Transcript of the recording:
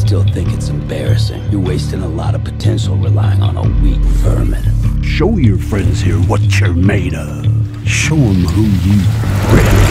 still think it's embarrassing. You're wasting a lot of potential relying on a weak vermin. Show your friends here what you're made of. Show them who you really